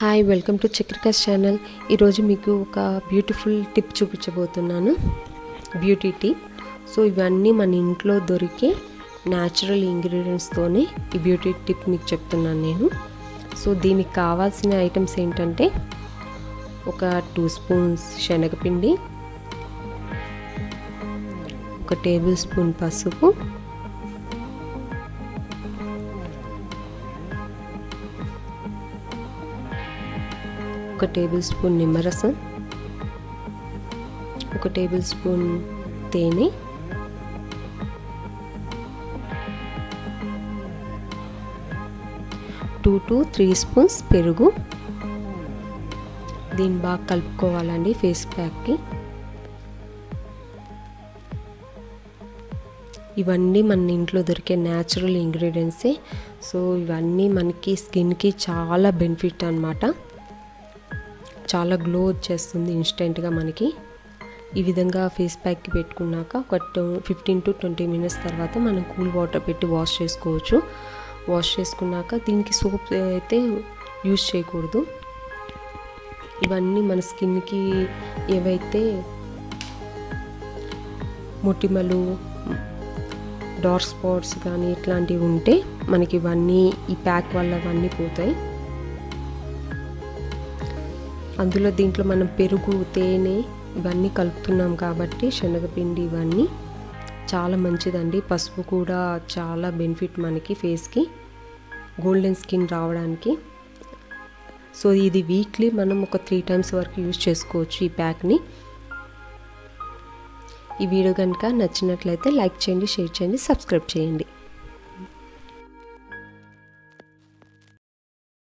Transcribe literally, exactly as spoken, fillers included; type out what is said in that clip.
Hi welcome to Chakrika's channel. ఈరోజు మీకు ఒక బ్యూటిఫుల్ టిప్ చూపించబోతున్నాను, బ్యూటీ టిప్. సో ఇవన్నీ మన ఇంట్లో దొరికే న్యాచురల్ ఇంగ్రీడియంట్స్తోనే ఈ బ్యూటీ టిప్ మీకు చెప్తున్నాను నేను. సో దీనికి కావాల్సిన ఐటమ్స్ ఏంటంటే ఒక టూ స్పూన్స్ శనగపిండి, ఒక టేబుల్ స్పూన్ పసుపు, ఒక టేబుల్ స్పూన్ నిమ్మరసం, ఒక టేబుల్ స్పూన్ తేనె, టూ టు త్రీ స్పూన్స్ పెరుగు. దీన్ని బాగా కలుపుకోవాలండి ఫేస్ ప్యాక్కి. ఇవన్నీ మన ఇంట్లో దొరికే న్యాచురల్ ఇంగ్రీడియంట్సే. సో ఇవన్నీ మనకి స్కిన్కి చాలా బెనిఫిట్ అన్నమాట. చాలా గ్లో వచ్చేస్తుంది ఇన్స్టెంట్గా మనకి. ఈ విధంగా ఫేస్ ప్యాక్కి పెట్టుకున్నాక ఒక ఫిఫ్టీన్ టు ట్వంటీ మినిట్స్ తర్వాత మనం కూల్ వాటర్ పెట్టి వాష్ చేసుకోవచ్చు. వాష్ చేసుకున్నాక దీనికి సోప్ అయితే యూజ్ చేయకూడదు. ఇవన్నీ మన స్కిన్కి ఏవైతే మొటిమలు, డార్క్ స్పాట్స్ కానీ ఇట్లాంటివి ఉంటే మనకి ఇవన్నీ ఈ ప్యాక్ వల్ల అవన్నీ పోతాయి. అందులో దీంట్లో మనం పెరుగు, తేనె ఇవన్నీ కలుపుతున్నాం కాబట్టి శనగపిండి ఇవన్నీ చాలా మంచిదండి. పసుపు కూడా చాలా బెనిఫిట్ మనకి ఫేస్కి, గోల్డెన్ స్కిన్ రావడానికి. సో ఇది వీక్లీ మనం ఒక త్రీ టైమ్స్ వరకు యూజ్ చేసుకోవచ్చు ఈ ప్యాక్ని. ఈ వీడియో కనుక నచ్చినట్లయితే లైక్ చేయండి, షేర్ చేయండి, సబ్స్క్రైబ్ చేయండి.